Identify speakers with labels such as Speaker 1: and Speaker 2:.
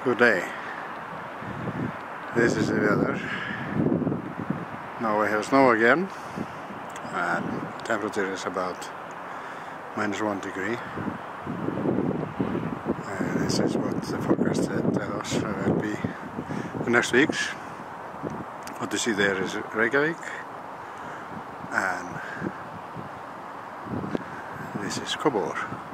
Speaker 1: Good day. This is the weather. Now we have snow again, and temperature is about -1 degree. This is what the forecast tells us will be the next weeks. What you see there is Reykjavik, and this is Kópavogur.